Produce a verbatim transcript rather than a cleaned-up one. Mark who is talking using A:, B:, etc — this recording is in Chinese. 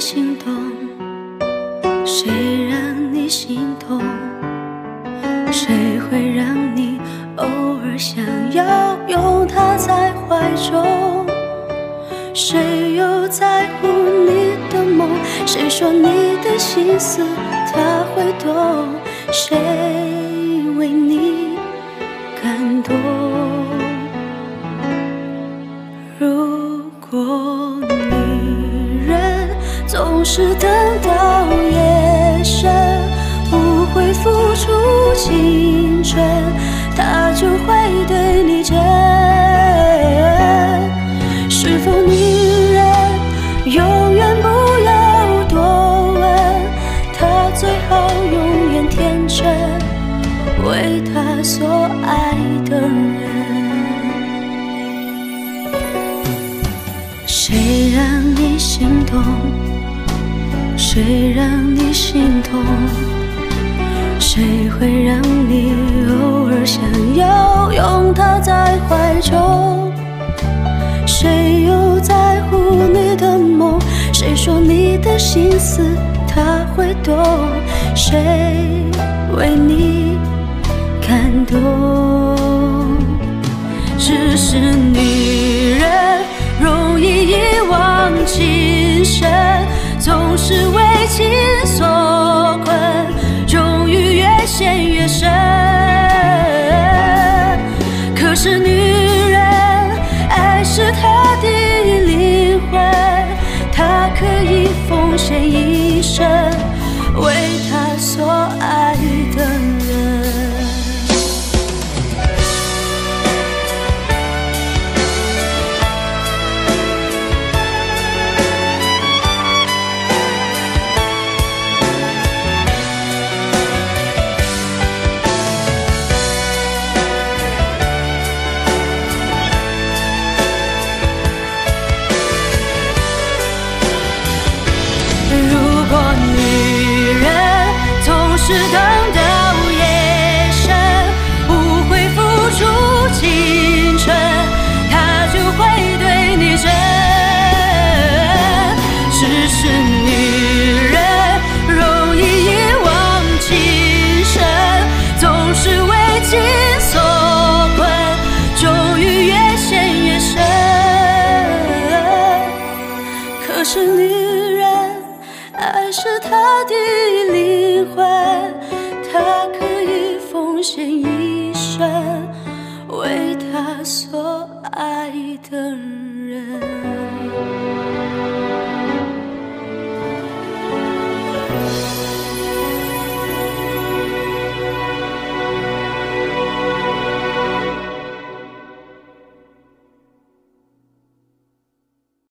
A: 心动？谁让你心痛？谁会让你偶尔想要拥他在怀中？谁又在乎你的梦？谁说你的心思他会懂？谁为你感动？如果女人总是等到夜深，不会付出青春，她就会对你真。是否女人永远不要多问？她最好永远天真，为她所爱的人。谁让你心动？谁让你心痛？谁会让你偶尔想要拥他在怀中？谁又在乎你的梦？谁说你的心思他会懂？谁为你感动？只是女人容易一往情深，总是为情所困，终于越陷越深。可是女人，爱是她的灵魂，她可以奉献一生，为她所爱的人。是等到夜深，不会付出青春，他就会对你真。只是女人容易一往情深，总是为情所困，终于越陷越深。可是女人，爱是她的灵魂，他可以奉献一生，为他所爱的人。